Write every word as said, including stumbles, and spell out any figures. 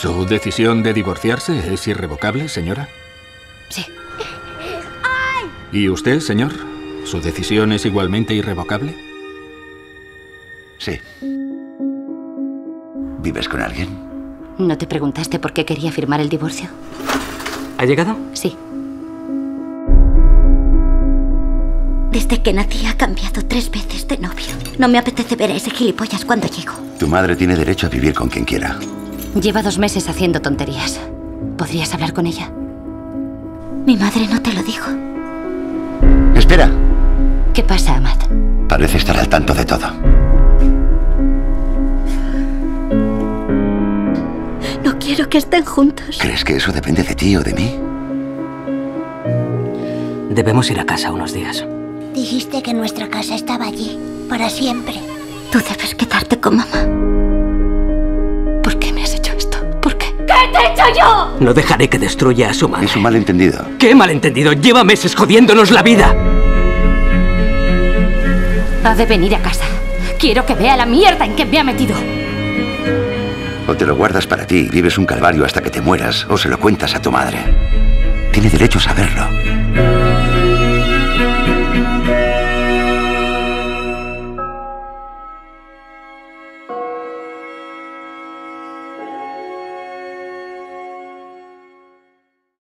¿Su decisión de divorciarse es irrevocable, señora? Sí. ¿Y usted, señor? ¿Su decisión es igualmente irrevocable? Sí. ¿Vives con alguien? ¿No te preguntaste por qué quería firmar el divorcio? ¿Ha llegado? Sí. Desde que nací ha cambiado tres veces de novio. No me apetece ver a ese gilipollas cuando llego. Tu madre tiene derecho a vivir con quien quiera. Lleva dos meses haciendo tonterías. ¿Podrías hablar con ella? Mi madre no te lo dijo. Espera. ¿Qué pasa, Ahmad? Parece estar al tanto de todo. No quiero que estén juntos. ¿Crees que eso depende de ti o de mí? Debemos ir a casa unos días. Dijiste que nuestra casa estaba allí, para siempre. Tú debes quedarte con mamá. ¿Por qué me has hecho esto? ¿Por qué? ¿Qué te he hecho yo? No dejaré que destruya a su madre. Es un malentendido. ¿Qué malentendido? Lleva meses jodiéndonos la vida. Ha de venir a casa. Quiero que vea la mierda en que me ha metido. O te lo guardas para ti y vives un calvario hasta que te mueras, o se lo cuentas a tu madre. Tiene derecho a saberlo.